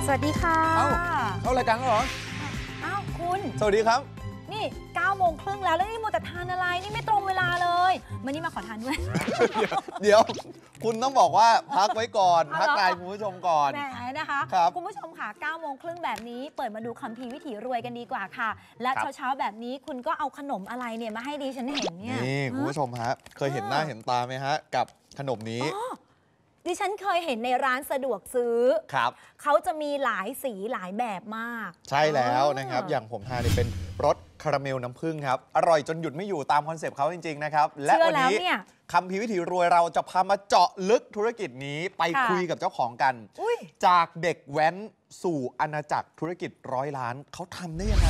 สวัสดีค่ะเข้ารายการแล้วเหรออ้าวคุณสวัสดีครับนี่9 โมงครึ่งแล้วนี่มัวแต่ทานอะไรนี่ไม่ตรงเวลาเลยมานี่มาขอทานด้วยเดี๋ยวคุณต้องบอกว่าพักไว้ก่อนพักทายคุณผู้ชมก่อนแหมนะคะคุณผู้ชมค่ะ9 โมงครึ่งแบบนี้เปิดมาดูคัมภีร์วิถีรวยกันดีกว่าค่ะและเช้าแบบนี้คุณก็เอาขนมอะไรเนี่ยมาให้ดิฉันเห็นเนี่ยนี่คุณผู้ชมฮะเคยเห็นหน้าเห็นตาไหมฮะกับขนมนี้ดิฉันเคยเห็นในร้านสะดวกซื้อครับเขาจะมีหลายสีหลายแบบมากใช่แล้วนะครับอย่างผมทานเนี่ยเป็นรสคาราเมลน้ำผึ้งครับอร่อยจนหยุดไม่อยู่ตามคอนเซปต์เขาจริงๆนะครับและวันนี้คัมภีร์วิถีรวยเราจะพามาเจาะลึกธุรกิจนี้ไปคุยกับเจ้าของกันจากเด็กแว้นสู่อาณาจักรธุรกิจ100 ล้านเขาทำได้ยังไง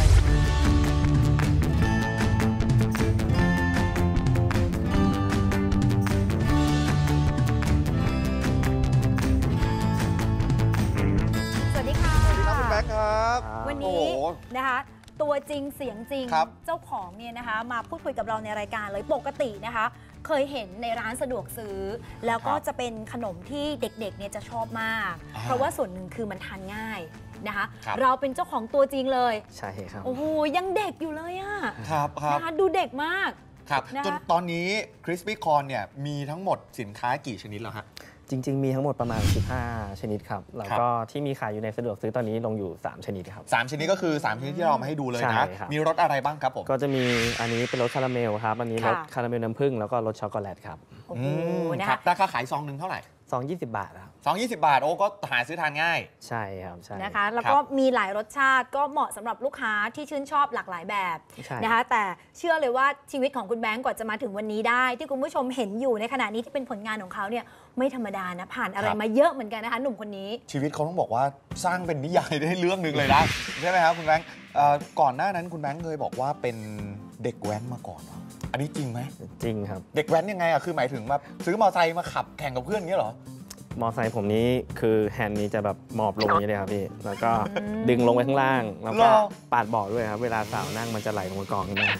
ครับวันนี้นะคะตัวจริงเสียงจริงเจ้าของเนี่ยนะคะมาพูดคุยกับเราในรายการเลยปกตินะคะเคยเห็นในร้านสะดวกซื้อแล้วก็จะเป็นขนมที่เด็กๆเนี่ยจะชอบมากเพราะว่าส่วนหนึ่งคือมันทานง่ายนะคะเราเป็นเจ้าของตัวจริงเลยใช่ครับโอ้โหยังเด็กอยู่เลยอะครับนะคะดูเด็กมากครับจนตอนนี้คริสปี้คอร์นเนี่ยมีทั้งหมดสินค้ากี่ชนิดแล้วครับจริงๆมีทั้งหมดประมาณ15ชนิดครับแล้วก็ที่มีขายอยู่ในสะดวกซื้อตอนนี้ลงอยู่3ชนิดครับ 3ชนิดก็คือ3ชนิดที่เรามาให้ดูเลยนะมีรสอะไรบ้างครับผมก็จะมีอันนี้เป็นรสคาราเมลครับอันนี้รสคาราเมลน้ำผึ้งแล้วก็รสช็อกโกแลตครับนะครับราคาขายซองหนึ่งเท่าไหร่ซอง20 บาทครับซอง20 บาทโอ้ก็หาซื้อทานง่ายใช่ครับใช่นะคะแล้วก็มีหลายรสชาติก็เหมาะสำหรับลูกค้าที่ชื่นชอบหลากหลายแบบนะคะแต่เชื่อเลยว่าชีวิตของคุณแบงก์กว่าจะมาถึงวันนี้ได้ที่คุณผู้ชมเห็นอยู่ในขณะนี้ที่เป็นผลงานของเขาเนี่ยไม่ธรรมดานะผ่านอะไรมาเยอะเหมือนกันนะคะหนุ่มคนนี้ชีวิตเขาต้องบอกว่าสร้างเป็นนิยายได้เรื่องหนึ่งเลยนะใช่ไหมครับคุณแบงก์ก่อนหน้านั้นคุณแบงก์เคยบอกว่าเป็นเด็กแว้นมาก่อนอันนี้จริงไหมจริงครับเด็กแว้นยังไงอะคือหมายถึงมาซื้อมอเตอร์ไซค์มาขับแข่งกับเพื่อนอย่างนี้เหรอมอไซค์ผมนี้คือแฮนด์นี้จะแบบหมอบลงนี้เลยครับพี่แล้วก็ดึงลงไปข้างล่างแล้วก็ปาดเบาะด้วยครับเวลาสาวนั่งมันจะไหลลงมากองขึ้นมา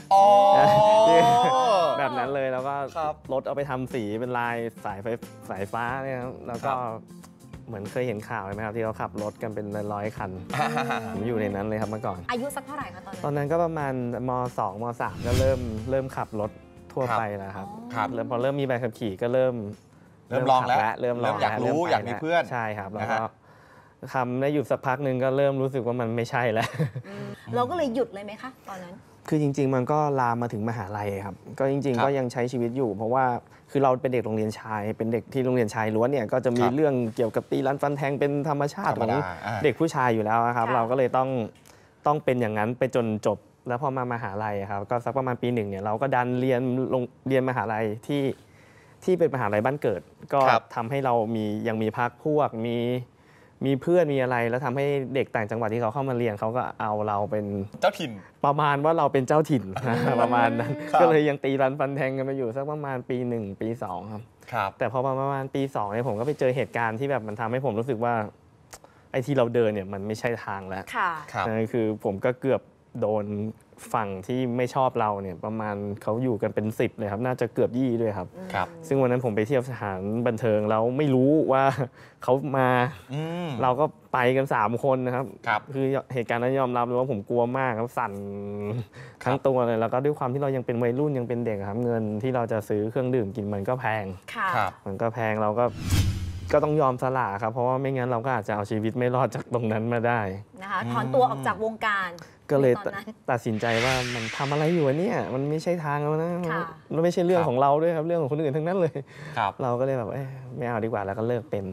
แบบนั้นเลยแล้วก็รถเอาไปทำสีเป็นลายสายฟ้าเนี่ยครับแล้วก็เหมือนเคยเห็นข่าวไหมครับที่เขาขับรถกันเป็น100 คันผมอยู่ในนั้นเลยครับเมื่อก่อนอายุสักเท่าไหร่คะตอนนั้นก็ประมาณม.2 ม.3 ก็เริ่มขับรถทั่วไปแล้วครับพอเริ่มมีใบขับขี่ก็เริ่มลองแล้วเริ่มอยากรู้อยากมีเพื่อนใช่ครับแล้วก็ทำได้หยุดสักพักหนึ่งก็เริ่มรู้สึกว่ามันไม่ใช่แล้วเราก็เลยหยุดเลยไหมคะตอนนั้นคือจริงๆมันก็ลามมาถึงมหาลัยครับก็จริงๆก็ยังใช้ชีวิตอยู่เพราะว่าคือเราเป็นเด็กโรงเรียนชายเป็นเด็กที่โรงเรียนชายล้วนเนี่ยก็จะมีเรื่องเกี่ยวกับตีรันฟันแทงเป็นธรรมชาติของเด็กผู้ชายอยู่แล้วครับเราก็เลยต้องเป็นอย่างนั้นไปจนจบแล้วพอมามหาลัยครับก็สักประมาณปี 1เนี่ยเราก็ดันเรียนมหาลัยที่เป็นมหาลัยบ้านเกิดก็ทำให้เรายังมีพรรคพวกมีเพื่อนมีอะไรแล้วทำให้เด็กต่างจังหวัดที่เขาเข้ามาเรียนเขาก็เอาเราเป็นเจ้าถิ่นประมาณว่าเราเป็นเจ้าถิ่นประมาณนั้นก็เลยยังตีรันฟันแทงกันมาอยู่สักประมาณปี 1 ปี 2ครับแต่พอประมาณปี 2เนี่ยผมก็ไปเจอเหตุการณ์ที่แบบมันทำให้ผมรู้สึกว่าไอ้ที่เราเดินเนี่ยมันไม่ใช่ทางแล้วนั่นคือผมก็เกือบโดนฝั่งที่ไม่ชอบเราเนี่ยประมาณเขาอยู่กันเป็น10เลยครับน่าจะเกือบ20ด้วยครับซึ่งวันนั้นผมไปเที่ยวสถานบันเทิงแล้วไม่รู้ว่าเขามาเราก็ไปกัน3 คนนะครับคือเหตุการณ์นั้นยอมรับเลยว่าผมกลัวมากครับสั่นทั้งตัวเลยแล้วก็ด้วยความที่เรายังเป็นวัยรุ่นยังเป็นเด็กครับเงินที่เราจะซื้อเครื่องดื่มกินมันก็แพงมันก็แพงเราก็ต้องยอมสละครับเพราะว่าไม่งั้นเราก็อาจจะเอาชีวิตไม่รอดจากตรงนั้นมาได้นะคะถอนตัวออกจากวงการก็เลยตัดสินใจว่ามันทำอะไรอยู่เนี่ยมันไม่ใช่ทางแล้วนะมันไม่ใช่เรื่องของเราด้วยครับเรื่องของคนอื่นทั้งนั้นเลยเราก็เลยแบบไม่เอาดีกว่าแล้วก็เลิกเป็น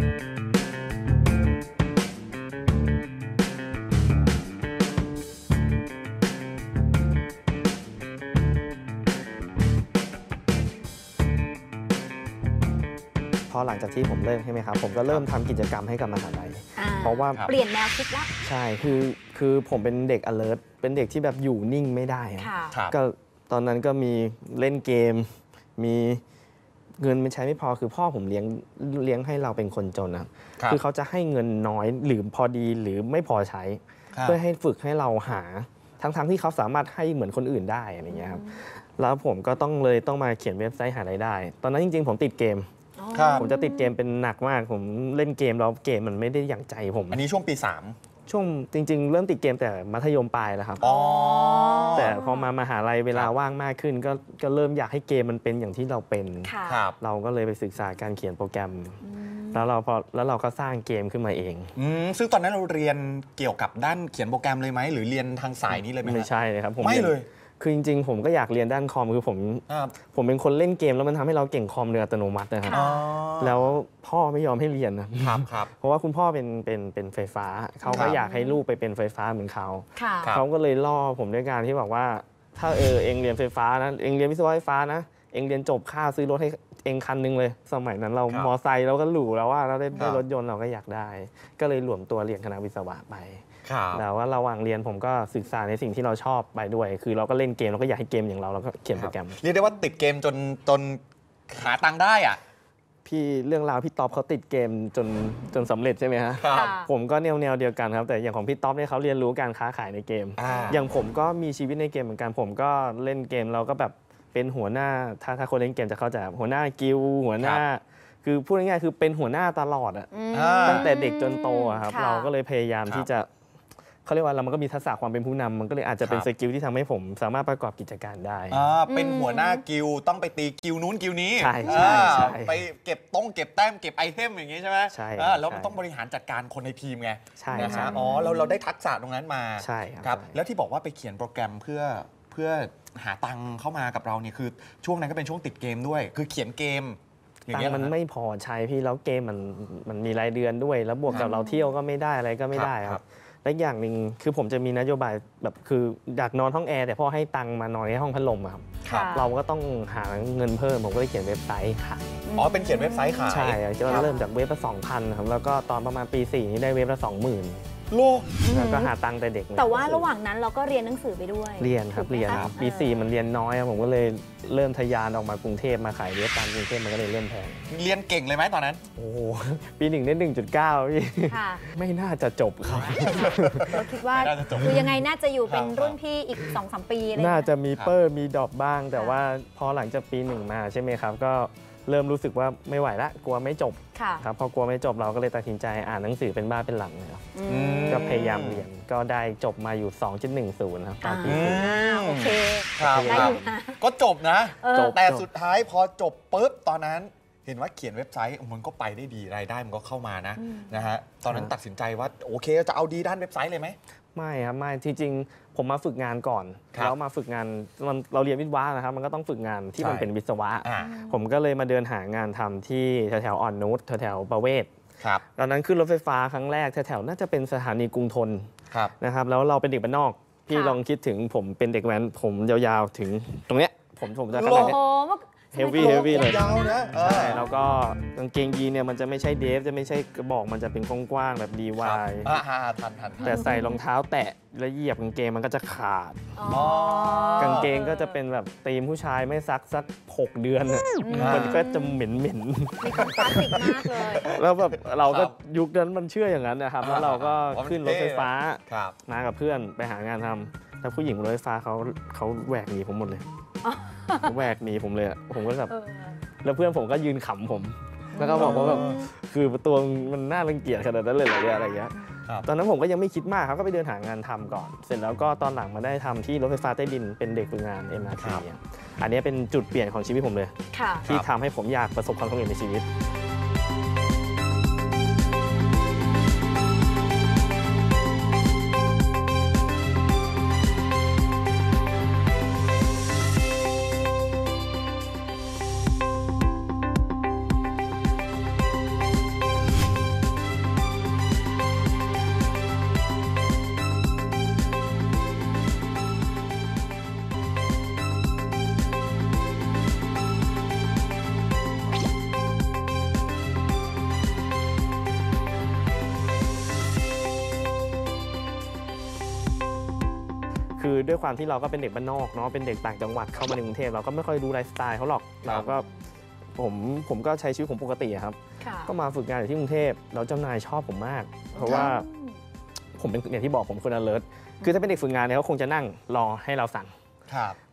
พอหลังจากที่ผมเลิกใช่ไหมครับผมก็เริ่มทำกิจกรรมให้กับมหาลัยเพราะว่าเปลี่ยนแนวคิดละใช่คือผมเป็นเด็ก alert เป็นเด็กที่แบบอยู่นิ่งไม่ได้ก็ตอนนั้นก็มีเล่นเกมมีเงินมันใช้ไม่พอคือพ่อผมเลี้ยงให้เราเป็นคนจนนะคือเขาจะให้เงินน้อยหรือพอดีหรือไม่พอใช้เพื่อให้ฝึกให้เราหาทั้งที่เขาสามารถให้เหมือนคนอื่นได้อะไรเงี้ยครับแล้วผมก็ต้องมาเขียนเว็บไซต์หารายได้ตอนนั้นจริงๆผมติดเกมผมจะติดเกมเป็นหนักมากผมเล่นเกมแล้วเกมมันไม่ได้อย่างใจผมอันนี้ช่วงปี 3 ช่วงจริงๆเริ่มติดเกมแต่มัธยมปลายแล้วครับแต่พอมามหาลัยเวลาว่างมากขึ้นก็เริ่มอยากให้เกมมันเป็นอย่างที่เราเป็นเราก็เลยไปศึกษาการเขียนโปรแกรมแล้วเราก็สร้างเกมขึ้นมาเองซึ่งตอนนั้นเราเรียนเกี่ยวกับด้านเขียนโปรแกรมเลยไหมหรือเรียนทางสายนี้เลยไหมไม่ใช่เลยครับผมไม่เลยคือจริงๆผมก็อยากเรียนด้านคอมคือผมเป็นคนเล่นเกมแล้วมันทำให้เราเก่งคอมโดยอัตโนมัตินะครับแล้วพ่อไม่ยอมให้เรียนนะครับเพราะว่าคุณพ่อเป็นไฟฟ้าเขาก็อยากให้ลูกไปเป็นไฟฟ้าเหมือนเขาก็เลยล่อผมด้วยการที่บอกว่าถ้าเองเรียนไฟฟ้านะเองเรียนวิศวะไฟฟ้านะเองเรียนจบค่าซื้อรถให้เองคันนึงเลยสมัยนั้นเรามอไซค์เราก็หรูแล้วว่าเราได้รถยนต์เราก็อยากได้ก็เลยรวมตัวเรียนคณะวิศวะไปแต่ว่าระหว่างเรียนผมก็ศึกษาในสิ่งที่เราชอบไปด้วยคือเราก็เล่นเกมเราก็อยากให้เกมอย่างเราก็เขียนโปรแกรมเรียกได้ว่าติดเกมจนหาตังค์ได้อ่ะพี่เรื่องราวพี่ต๊อบเขาติดเกมจนสำเร็จใช่ไหมฮะผมก็แนวเดียวกันครับแต่อย่างของพี่ต๊อบเนี่ยเขาเรียนรู้การค้าขายในเกมอย่างผมก็มีชีวิตในเกมเหมือนกันผมก็เล่นเกมเราก็แบบเป็นหัวหน้าถ้าคนเล่นเกมจะเข้าใจหัวหน้ากิลหัวหน้าคือพูดง่ายๆคือเป็นหัวหน้าตลอดอะตั้งแต่เด็กจนโตครับเราก็เลยพยายามที่จะเขาเรียกว่าเรามันก็มีทักษะความเป็นผู้นำมันก็เลยอาจจะเป็นสกิลที่ทำให้ผมสามารถประกอบกิจการได้เป็นหัวหน้ากิลต้องไปตีกิลนู้นกิลนี้ใช่ไปเก็บเก็บแต้มเก็บไอเทมอย่างงี้ใช่ไหมใช่แล้วมันต้องบริหารจัดการคนในทีมไงใช่นะฮะเราได้ทักษะตรงนั้นมาใช่ครับแล้วที่บอกว่าไปเขียนโปรแกรมเพื่อหาตังค์เข้ามากับเราเนี่ยคือช่วงนั้นก็เป็นช่วงติดเกมด้วยคือเขียนเกมตังค์มันไม่พอใช้พี่แล้วเกมมันมีรายเดือนด้วยแล้วบวกกับเราเที่ยวก็ไม่ได้อะไรก็ไม่ได้ครับและอย่างหนึ่งคือผมจะมีนโยบายแบบคืออยากนอนห้องแอร์แต่พ่อให้ตังค์มานอนในห้องพัดลมครับเราก็ต้องหาเงินเพิ่มผมก็เลยเขียนเว็บไซต์ขายเป็นเขียนเว็บไซต์ขายใช่ก็เริ่มจากเว็บละ 2,000 ครับแล้วก็ตอนประมาณปี 4นี้ได้เว็บละ 20,000 โลกแล้วก็หาตังค์แต่เด็กแต่ว่าระหว่างนั้นเราก็เรียนหนังสือไปด้วยเรียนครับเรียนปี 4มันเรียนน้อยผมก็เลยเริ่มทะยานออกมากรุงเทพมาขายเว็บตามกรุงเทพมันก็เลยเริ่มแพงเรียนเก่งเลยไหมตอนนั้นโอ้ปี 1ได้ 1.9 พี่ไม่น่าจะจบครับเราคิดว่าคือยังไงน่าจะอยู่เป็นรุ่นพี่อีก 2-3 ปีน่าจะมีมีดรอปบ้างแต่ว่าพอหลังจากปี 1มาใช่ไหมครับก็เริ่มรู้สึกว่าไม่ไหวละกลัวไม่จบครับพอกลัวไม่จบเราก็เลยตัดสินใจอ่านหนังสือเป็นบ้าเป็นหลังครับก็พยายามเรียนก็ได้จบมาอยู่ 2.10 ครับตอนปีโอเคได้อยู่นะก็จบนะแต่สุดท้ายพอจบปุ๊บตอนนั้นเห็นว่าเขียนเว็บไซต์มันก็ไปได้ดีรายได้มันก็เข้ามานะฮะตอนนั้นตัดสินใจว่าโอเคจะเอาดีด้านเว็บไซต์เลยไหมไม่ครับไม่ที่จริงผมมาฝึกงานก่อนแล้วมาฝึกงานเราเรียนวิศวะนะครับมันก็ต้องฝึกงานที่มันเป็นวิศวะผมก็เลยมาเดินหางานทำที่แถวอ่อนนุชแถวประเวศตอนนั้นขึ้นรถไฟฟ้าครั้งแรกแถวน่าจะเป็นสถานีกรุงธนนะครับแล้วเราเป็นเด็กบ้านนอกพี่ลองคิดถึงผมเป็นเด็กแว้นผมยาวๆถึงตรงเนี้ยผมจะขนาดนี้เฮฟวี่เลยใช่แล้วก็กางเกงยีนเนี่ยมันจะไม่ใช่เดฟจะไม่ใช่กระบอกมันจะเป็นกว้างๆแบบดีวายแต่ใส่รองเท้าแตะแล้วเหยียบกางเกงมันก็จะขาดกางเกงก็จะเป็นแบบตีมผู้ชายไม่ซักสัก6 เดือนมันก็จะเหม็นมีความคลาสสิกมากเลยแล้วแบบเราก็ยุคนั้นมันเชื่ออย่างนั้นนะครับแล้วเราก็ขึ้นรถไฟฟ้ามากับเพื่อนไปหางานทำแล้วผู้หญิงรถไฟฟ้าเขาแหวกหนีผมหมดเลยแหวกหนีผมเลยผมก็แบบแล้วเพื่อนผมก็ยืนขำผมแล้วก็บอกว่าแบบคือตัวมันน่ารังเกียจขนาดนั้นเลยอะไรอย่างเงี้ยตอนนั้นผมก็ยังไม่คิดมากครับก็ไปเดินหางานทำก่อนเสร็จแล้วก็ตอนหลังมาได้ทำที่รถไฟฟ้าใต้ดินเป็นเด็กฝึกงาน MRT อันนี้เป็นจุดเปลี่ยนของชีวิตผมเลยที่ทำให้ผมอยากประสบความสำเร็จในชีวิตคือด้วยความที่เราก็เป็นเด็กบ้านนอกเนาะเป็นเด็กต่างจังหวัดเข้ามาในกรุงเทพเราก็ไม่ค่อยรู้ไลฟ์สไตล์เขาหรอกเราก็ผมก็ใช้ชีวิตผมปกติครับก็มาฝึกงานอยู่ที่กรุงเทพแล้วเจ้านายชอบผมมากเพราะว่าผมเป็นอย่างที่บอกผมคน alert คือถ้าเป็นเด็กฝึกงานเนี่ยเขาคงจะนั่งรอให้เราสั่ง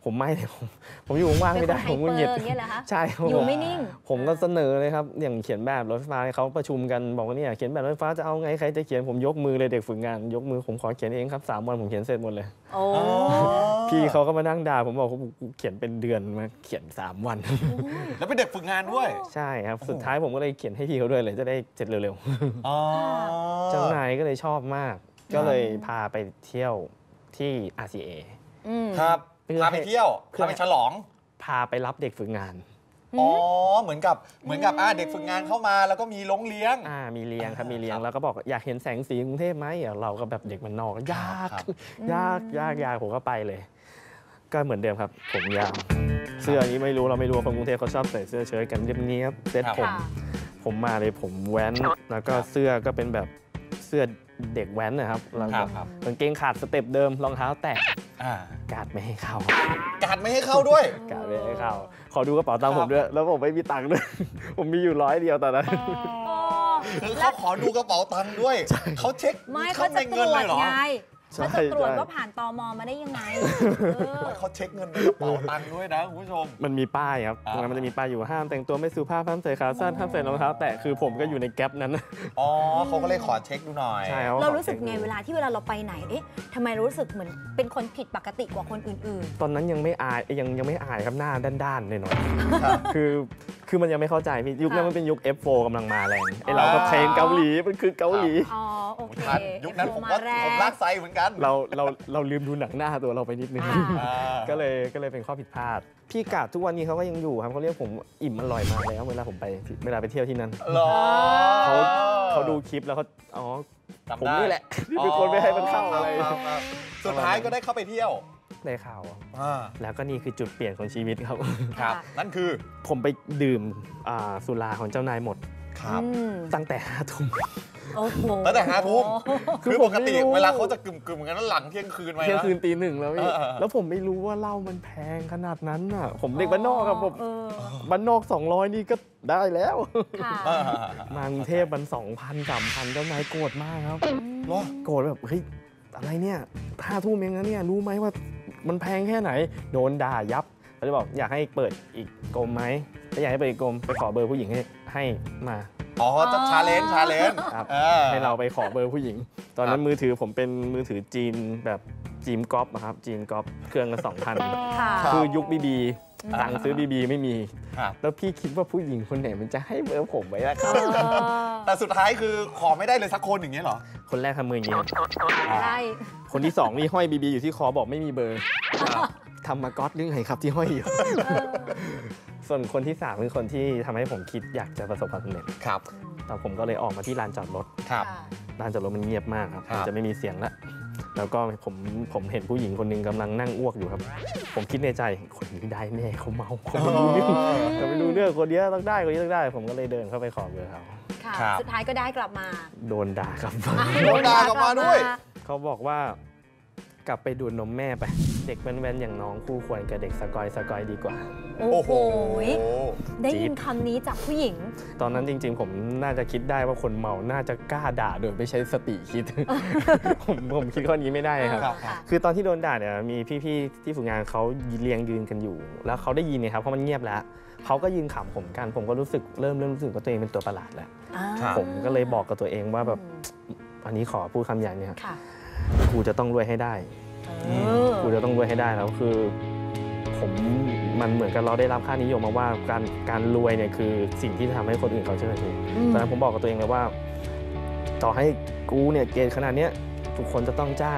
ผมไม่เลยผมอยู่ว่างๆไม่ได้ผมหงุดหงิดเป็นคนไฮเปอร์อย่างเงี้ยเหรอคะใช่อยู่ไม่นิ่งผมก็เสนอเลยครับอย่างเขียนแบบรถไฟฟ้าเขาประชุมกันบอกว่าเนี่ยเขียนแบบรถไฟฟ้าจะเอาไงใครจะเขียนผมยกมือเลยเด็กฝึกงานยกมือผมขอเขียนเองครับ3 วันผมเขียนเสร็จหมดเลยโอ้พี่เขาก็มานั่งด่าผมบอกว่ากูเขียนเป็นเดือนมาเขียน3 วันแล้วเป็นเด็กฝึกงานด้วยใช่ครับสุดท้ายผมก็เลยเขียนให้พี่เขาด้วยเลยจะได้เสร็จเร็วอ๋อๆเจ้านายก็เลยชอบมาก ก็เลยพาไปเที่ยวที่ RCA ครับพาไปเที่ยวพาไปฉลองพาไปรับเด็กฝึกงานอ๋อเหมือนกับเด็กฝึกงานเข้ามาแล้วก็มีลงเลี้ยงมีเลี้ยงครับมีเลี้ยงครับแล้วก็บอกอยากเห็นแสงสีกรุงเทพไหมเราก็แบบเด็กมันนอกยากครับยากผมก็ไปเลย ก็เหมือนเดิมครับผมยาวเสื้อนี้ไม่รู้เราไม่รู้ว่าคนกรุงเทพเขาชอบใส่เสื้อเชิ้ตกันเรียบๆเซ็ตผมมาเลยผมแว้นแล้วก็เสื้อก็เป็นแบบเสื้อเด็กแว้นนะครับแล้วก็กางเกงขาดสเต็ปเดิมรองเท้าแตะการ์ดไม่ให้เข้าการไม่ให้เข้าด้วยการ์ดไม่ให้เข้าขอดูกระเป๋าตังค์ผมด้วยแล้วผมไม่มีตังค์ด้วย ผมมีอยู่100 เดียวตอนนั้นคือเขาขอดูกระเป๋าตังค์ด้วยเขาเช็คไม่เขาเขาจะในตรเงินวเลจยเหรอไงเขาจะตรวจใช่ว่าผ่านตมมาได้ยังไงเขาเช็คเงินในกระเป๋าตังค์ด้วยนะคุณผู้ชมมันมีป้ายครับตรงนั้นมันจะมีป้ายอยู่ห้ามแต่งตัวไม่สุภาพห้ามใส่ขาสั้นห้ามใส่รองเท้าแตะคือผมก็อยู่ในแก๊ปนั้นอ๋อเขาก็เลยขอเช็คดูหน่อยใช่ครับเรารู้สึกไงเวลาเราไปไหนเอ๊ะทำไมรู้สึกเหมือนเป็นคนผิดปกติกว่าคนอื่นตอนนั้นยังไม่อายยังไม่อายครับหน้าด้านๆหน่อยๆคือมันยังไม่เข้าใจพี่ยุคนั้นมันเป็นยุค F4 กำลังมาแรงไอเราก็เทรนเกาหลีมันคือเกาหลีๆอ๋อโอเคทันยุคนั้นผมก็แรงผมลากไซเหมือนกันเราลืมดูหนังหน้าตัวเราไปนิดนึง ก็เลยเป็นข้อผิดพลาด พี่กาดทุกวันนี้เขาก็ยังอยู่ครับเขาเรียกผมอิ่มอร่อยมาแล้วเวลาผมไปเวลาไปเที่ยวที่นั่นหรอเขาดูคลิปแล้วเขาอ๋อจำผมได้นี่แหละที่เป็นคนไม่ให้มันเข้าอะไรครับสุดท้ายก็ได้เข้าไปเที่ยวได้ข่าวอ่าแล้วก็นี่คือจุดเปลี่ยนของชีวิตครับครับนั่นคือผมไปดื่มสุราของเจ้านายหมดครับตั้งแต่5 ทุ่มโอ้โหตั้งแต่5 ทุ่มคือคือผปมกติไม่รู้เวลาเขาจะกึ่มๆกันแล้วหลังเที่ยงคืนไปเที่ยงนะคืนตี 1แล้วพี่ แล้วผมไม่รู้ว่าเหล้ามันแพงขนาดนั้นน่ะ ผมเด็กบ้านนอกครับผมบ้านนอก200นี่ก็ได้แล้วค่ะมากรุงเทพมัน2,000 3,000เจ้านายโกรธมากครับเหรอโกรธแบบเฮ้ยอะไรเนี่ย5 ทุ่มเองนะเนี่ยรู้ไหมว่ามันแพงแค่ไหนโดนด่ายับเขาจะบอกอยากให้เปิดอีกกลมไหมถ้าอยากให้เปิดอีกกลมไปขอเบอร์ผู้หญิงให้มาอ๋อจะชาเลนจ์ครับให้เราไปขอเบอร์ผู้หญิง ตอนนั้นมือถือผมเป็นมือถือจีนแบบจีนก๊อปครับจีนก๊อปเครื่องละ 2,000 ค่ะคือยุคบีบีตังค์ซื้อบีบีไม่มีครับแล้วพี่คิดว่าผู้หญิงคนไหนมันจะให้เบอร์ผมไว้ล่ะครับแต่สุดท้ายคือขอไม่ได้เลยสักคนอย่างเงี้ยเหรอคนแรกทำมืออย่างนี้ครับได้คนที่2นี่ห้อยบีบีอยู่ที่คอบอกไม่มีเบอร์ทำมาก๊อตเรื่องไหนครับที่ห้อยอยู่ ส่วนคนที่3คือคนที่ทำให้ผมคิดอยากจะประสบความสำเร็จครับตอนผมก็เลยออกมาที่ลานจอดรถครับลานจอดรถมันเงียบมากครับครับมันจะไม่มีเสียงละแล้วก็ผมเห็นผู้หญิงคนหนึงกำลังนั่งอ้วกอยู่ครับ ผมคิดในใจคนนี้ได้แน่เขาเมาเขาไม่รู้เรื่องเขาไม่รู้เรื่องคนนี้ต้องได้คนนี้ต้องได้ ผมก็เลยเดินเข้าไปขอเบอร์เขาค่ะครับสุดท้ายก็ได้กลับมาโดนด่ากลับมาโดนด่ากลับมาด้วยเขาบอกว่ากลับไปดูดนมแม่ไป เด็กแว้นๆอย่างน้องคู่ควรกับเด็กสกอยดีกว่าโอ้โห ได้ยินคำนี้จากผู้หญิงตอนนั้นจริงๆ ผมน่าจะคิดได้ว่าคนเมาน่าจะกล้าด่าโดยไม่ใช้สติคิด ผมคิดข้อนี้ไม่ได้ครับครับคือตอนที่โดนด่าเนี่ยมีพี่ๆที่ฝึกงานเขาเรียงยืนกันอยู่ แล้วเขาได้ยินเนี่ยครับเพราะมันเงียบแล้วเขาก็ยืนขำผมกัน ผมก็รู้สึกเริ่มรู้สึกว่าตัวเองเป็นตัวประหลาดแล้วครับผมก็เลยบอกกับตัวเองว่าแบบอันนี้ขอพูดคำอย่างนี้ครับค่ะกูจะต้องรวยให้ได้ กูจะต้องรวยให้ได้แล้วคือผมมันเหมือนกับเราได้รับค่านิยมมาว่าการรวยเนี่ยคือสิ่งที่ทำให้คนอื่นเขาเชื่อถือตอนนั้นผมบอกกับตัวเองเลยว่าต่อให้กูเนี่ยเกณฑ์ขนาดเนี้ยทุกคนจะต้องจ้าง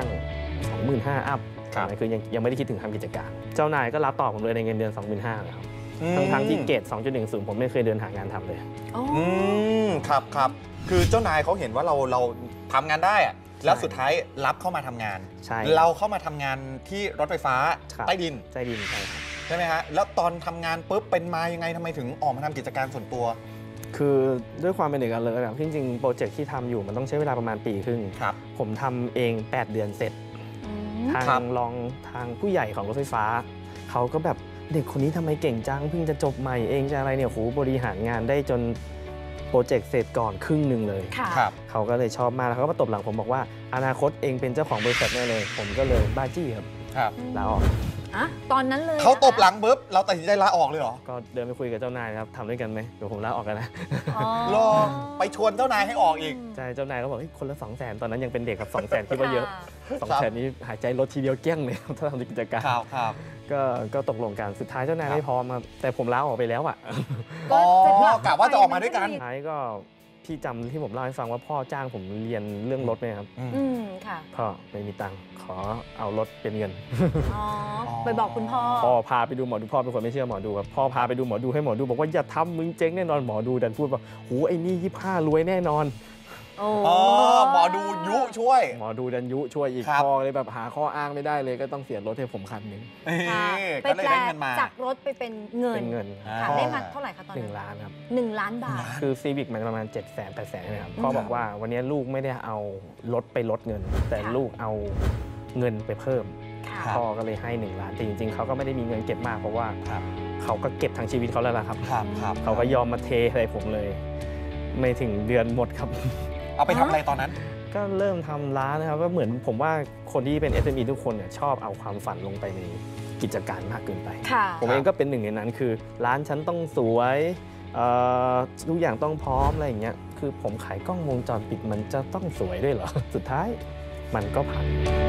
25,000 อัพคือยังไม่ได้คิดถึงทำกิจการเจ้านายก็รับต่อผมเลยในเงินเดือน 25,000เลยครับทั้งที่เกรด 2.10 ผมไม่เคยเดินหางานทำเลยครับคือเจ้านายเขาเห็นว่าเราทำงานได้อะแล้วสุดท้ายรับเข้ามาทำงานใช่เราเข้ามาทำงานที่รถไฟฟ้าครับใต้ดินใต้ดินใช่ครับใช่ไหมฮะแล้วตอนทำงานปุ๊บเป็นมายังไงทำไมถึงออกมาทำกิจการส่วนตัวคือด้วยความเป็นเด็กเลยแบบจริงๆโปรเจกต์ที่ทำอยู่มันต้องใช้เวลาประมาณปีครึ่งครับผมทำเอง 8 เดือนเสร็จครัทางบรองทางผู้ใหญ่ของรถไฟฟ้าเขาก็แบบเด็กคนนี้ทำไมเก่งจังเพิ่งจะจบใหม่เองจะอะไรเนี่ยโหบริหารงานได้จนโปรเจกต์เสร็จก่อนครึ่งหนึ่งเลยค่ะครับเขาก็เลยชอบมากแล้วเขาก็มาตบหลังผมบอกว่าอนาคตเองเป็นเจ้าของบริษัทแน่เลยผมก็เลยบ้าจี้ครับครับลาออกอะตอนนั้นเลยเขาตบหลังปุ๊บเราตัดสินใจลาออกเลยเหรอก็เดินไปคุยกับเจ้านายครับทำด้วยกันไหมเดี๋ยวผมลาออกกันนะรอไปชวนเจ้านายให้ออกอีกใช่เจ้านายก็บอกคนละ200,000ตอนนั้นยังเป็นเด็กครับ200,000คิดว่าเยอะ200,000นี้หายใจลดทีเดียวเกี้ยงเลยถ้าทำกิจการครับก็ตกลงกันสุดท้ายเจ้านายไม่พร้อมครับแต่ผมลาออกไปแล้วอ่ะก็กะว่าจะออกมาด้วยกันสุดท้ายก็ที่จำที่ผมเล่าให้ฟังว่าพ่อจ้างผมเรียนเรื่องรถเนี่ยครับค่ะพ่อไม่มีตังค์ขอเอารถเป็นเงินไปบอกคุณพ่อพาไปดูหมอดูพ่อเป็นคนไม่เชื่อหมอดูครับพ่อพาไปดูหมอดูให้หมอดูบอกว่าอย่าทำมึงเจ๊งแน่นอนหมอดูดันพูดว่าหูไอ้นี่25รวยแน่นอนหมอดูยุช่วยหมอดูดันยุช่วยอีกพ่อเลยแบบหาข้ออ้างไม่ได้เลยก็ต้องเสียรถให้ผมคันนึงไปแปลจากรถไปเป็นเงินได้มาเท่าไหร่คะตอนนั้น 1 ล้านครับ 1 ล้านบาทคือซีวิกมันประมาณ700,000-800,000นะครับพ่อบอกว่าวันนี้ลูกไม่ได้เอารถไปลดเงินแต่ลูกเอาเงินไปเพิ่มพ่อก็เลยให้1 ล้านแต่จริงๆเขาก็ไม่ได้มีเงินเก็บมากเพราะว่าเขาก็เก็บทั้งชีวิตเขาแล้วล่ะครับเขาก็ยอมมาเทอะไรผมเลยไม่ถึงเดือนหมดครับเอาไปทำอะไรตอนนั้นก็เริ่มทำร้านนะครับก็เหมือนผมว่าคนที่เป็น SME ทุกคนเนี่ยชอบเอาความฝันลงไปในกิจการมากเกินไปผมเองก็เป็นหนึ่งในนั้นคือร้านฉันต้องสวยทุกอย่างต้องพร้อมอะไรอย่างเงี้ยคือผมขายกล้องวงจรปิดมันจะต้องสวยด้วยเหรอสุดท้ายมันก็พัง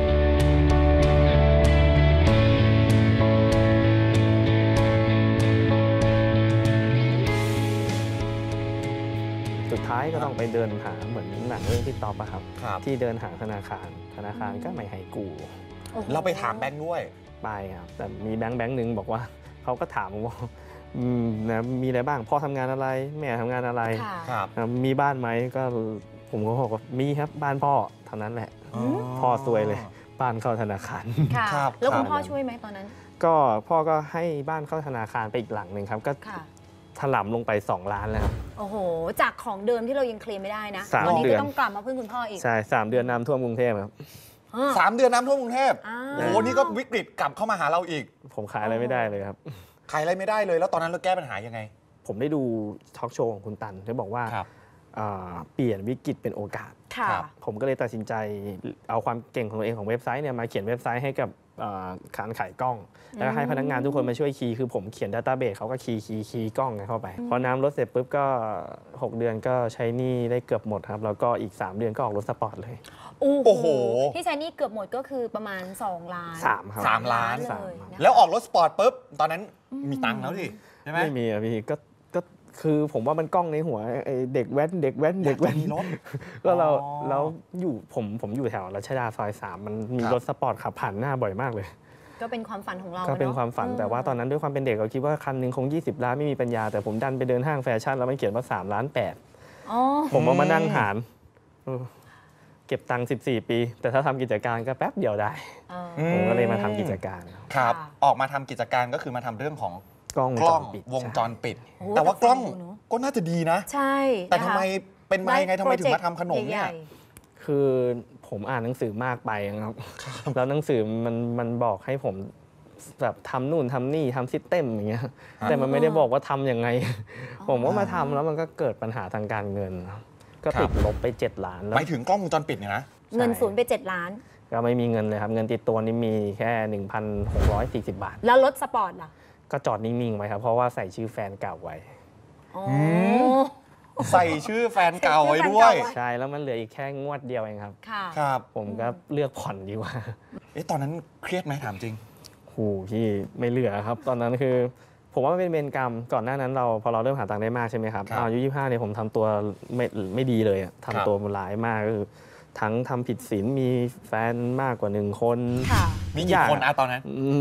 สุดท้ายก็ต้องไปเดินหาเหมือนหนังเรื่องพี่ต๊อบอะครับที่เดินหาธนาคารก็ไม่ให้กู้เราไปถามแบงค์ด้วยไปครับแต่มีแบงค์หนึ่งบอกว่าเขาก็ถามว่านะมีอะไรบ้างพ่อทำงานอะไรแม่ทำงานอะไรมีบ้านไหมก็ผมก็บอกว่ามีครับบ้านพ่อเท่านั้นแหละพ่อซวยเลยบ้านเข้าธนาคารแล้วคุณพ่อช่วยไหมตอนนั้นก็พ่อก็ให้บ้านเข้าธนาคารไปอีกหลังหนึ่งครับก็ถล่มลงไป2 ล้านแล้วครับโอ้โหจากของเดิมที่เรายังเคลมไม่ได้นะตอนนี้ก็ต้องกลับมาพึ่งคุณพ่ออีกใช่3 เดือนน้ำท่วมกรุงเทพครับ 3 เดือนน้ำท่วมกรุงเทพโอ้โหนี่ก็วิกฤตกลับเข้ามาหาเราอีกผมขายอะไรไม่ได้เลยครับขายอะไรไม่ได้เลยแล้วตอนนั้นเราแก้ปัญหายังไงผมได้ดูทอล์กโชว์ของคุณตันที่บอกว่าเปลี่ยนวิกฤตเป็นโอกาสผมก็เลยตัดสินใจเอาความเก่งของตัวเองของเว็บไซต์เนี่ยมาเขียนเว็บไซต์ให้กับการขายกล้องแล้วให้พนักงานทุกคนมาช่วยคีย์คือผมเขียนดัตต้าเบสเขาก็คีย์กล้องเข้าไปพอน้ำลดเสร็จปุ๊บก็6 เดือนก็ใช้หนี้ได้เกือบหมดครับแล้วก็อีก3 เดือนก็ออกรถสปอร์ตเลยโอ้โหที่ใช้หนี้เกือบหมดก็คือประมาณ2 ล้าน 3 ล้านแล้วออกรถสปอร์ตปุ๊บตอนนั้นมีตังค์แล้วดิใช่ไหมไม่มีอะพี่ก็คือผมว่ามันกล้องในหัวเด็กแว้นมีรถก็เราอยู่ผมอยู่แถวรัชดาซอย3มันมีรถสปอร์ตขับผ่านหน้าบ่อยมากเลยก็เป็นความฝันของเราก็เป็นความฝันแต่ว่าตอนนั้นด้วยความเป็นเด็กเราคิดว่าคันนึงคง20 ล้านไม่มีปัญญาแต่ผมดันไปเดินห้างแฟชั่นแล้วมันเขียนว่า3.8 ล้านผมมานั่งหารเก็บตังค์14 ปีแต่ถ้าทำกิจการก็แป๊บเดียวได้ผมก็เลยมาทำกิจการครับออกมาทำกิจการก็คือมาทำเรื่องของกล้องวงจรปิดแต่ว่ากล้องก็น่าจะดีนะใช่แต่ทำไมเป็นมายังไงทำไมถึงมาทำขนมเนี่ยคือผมอ่านหนังสือมากไปครับแล้วหนังสือมันบอกให้ผมแบบทำนู่นทำนี่ทำซิสเต็มอย่างเงี้ยแต่มันไม่ได้บอกว่าทำยังไงผมว่ามาทำแล้วมันก็เกิดปัญหาทางการเงินก็ติดลบไป7 ล้านหมายถึงกล้องวงจรปิดเนี่ยนะเงินศูนย์ไป7 ล้านก็ไม่มีเงินเลยครับเงินติดตัวนี่มีแค่ 1,640 บาทแล้วรถสปอร์ตล่ะก็จอดนิ่งๆไว้ครับเพราะว่าใส่ชื่อแฟนเก่าไว้ใส่ชื่อแฟนเก่าไว้ด้วยใช่แล้วมันเหลืออีกแค่งวดเดียวเองครับครับผมก็เลือกผ่อนดีกว่าตอนนั้นเครียดไหมถามจริงโหพี่ไม่เหลือครับตอนนั้นคือผมว่ามันเป็นเวรกรรมก่อนหน้านั้นพอเราเริ่มหาตังค์ได้มากใช่ไหมครับอายุ25เนี่ยผมทำตัวไม่ดีเลยทำตัวร้ายมากก็คือทั้งทำผิดศีลมีแฟนมากกว่า1 คนมีกี่คนตอนนั้น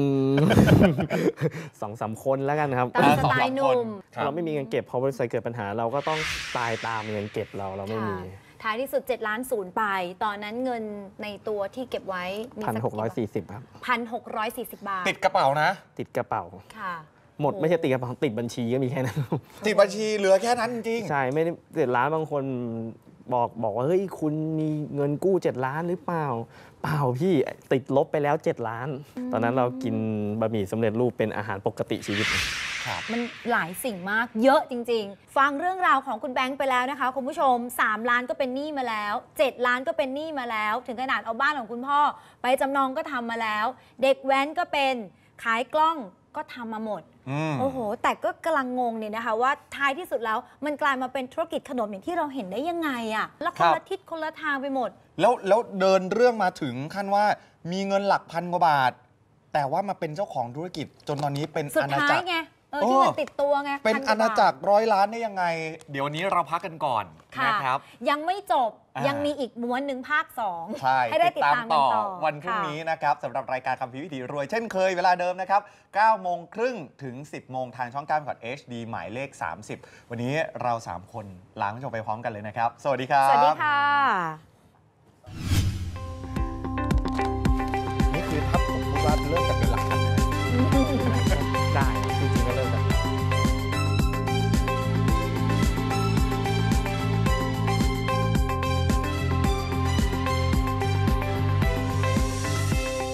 2-3 คนแล้วกันครับตามสไตล์หนุ่มเราไม่มีเงินเก็บพอบริษัทเกิดปัญหาเราก็ต้องตายตามเงินเก็บเราไม่มีท้ายที่สุด7 ล้านศูนย์ไปตอนนั้นเงินในตัวที่เก็บไว้ 1,640ครับ 1,640 บาทติดกระเป๋านะติดกระเป๋าหมดไม่ใช่ติดกระเป๋าติดบัญชีก็มีแค่นั้นติดบัญชีเหลือแค่นั้นจริงใช่ไม่ได้7 ล้านบางคนบอกว่าเฮ้ยคุณมีเงินกู้7 ล้านหรือเปล่าเปล่าพี่ติดลบไปแล้ว7 ล้านตอนนั้นเรากินบะหมี่สำเร็จรูปเป็นอาหารปกติชีวิตมันหลายสิ่งมากเยอะจริงๆฟังเรื่องราวของคุณแบงค์ไปแล้วนะคะคุณผู้ชม3 ล้านก็เป็นหนี้มาแล้ว7 ล้านก็เป็นหนี้มาแล้วถึงขนาดเอาบ้านของคุณพ่อไปจำนองก็ทำมาแล้วเด็กแว้นก็เป็นขายกล้องก็ทำมาหมดโอ้โหแต่ก็กำลังงงเนี่ยนะคะว่าท้ายที่สุดแล้วมันกลายมาเป็นธุรกิจขนมอย่างที่เราเห็นได้ยังไงอะแล้วคนละทิศคนละทางไปหมดแล้วเดินเรื่องมาถึงขั้นว่ามีเงินหลักพันกว่าบาทแต่ว่ามาเป็นเจ้าของธุรกิจจนตอนนี้เป็นอาณาจักรที่มันติดตัวไงเป็นอาณาจักร100 ล้านได้ยังไงเดี๋ยวนี้เราพักกันก่อนนะครับยังไม่จบยังมีอีกม้วนหนึ่งภาค 2 ให้ได้ติดตามต่อวันพรุ่งนี้นะครับสำหรับรายการคัมภีร์วิถีรวยเช่นเคยเวลาเดิมนะครับ 9:30 ถึง 10 โมงทางช่อง9 กด HD หมายเลข 30 วันนี้เรา 3 คนลาคุณผู้ชมไปพร้อมกันเลยนะครับสวัสดีครับสวัสดีค่ะนี่คือถ้าผมพูดว่าเริ่มจากเป็น